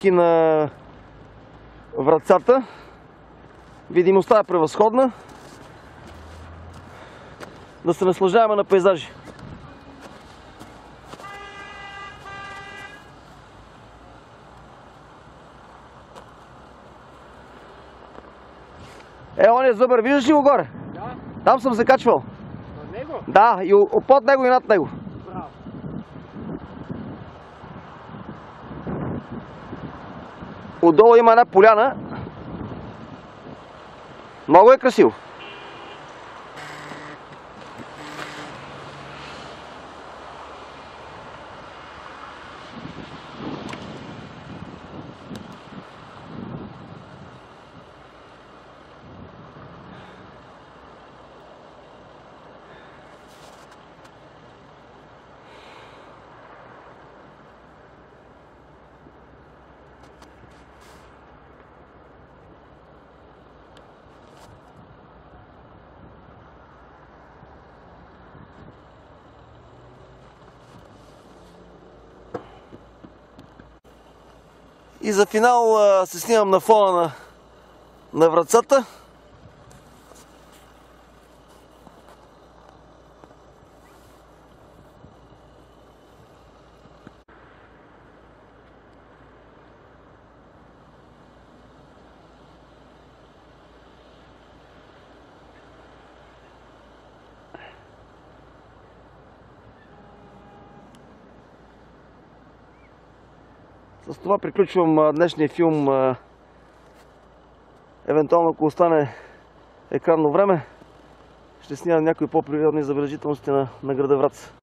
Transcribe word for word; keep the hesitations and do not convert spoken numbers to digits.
практически на Врацата. Видимостта е превъзходна. Да се наслаждаваме на пейзажи. Е, он е зъбър, виждаш ли го горе? Да. Там съм се качвал. На него? Да, и под него и над него. Браво. Отдолу има една поляна. Много е красиво. И за финал а, се снимам на фона на, на Врацата. С това приключвам днешния филм. Евентуално, ако остане екранно време, ще снимам някои по-природни забележителности на, на града Враца.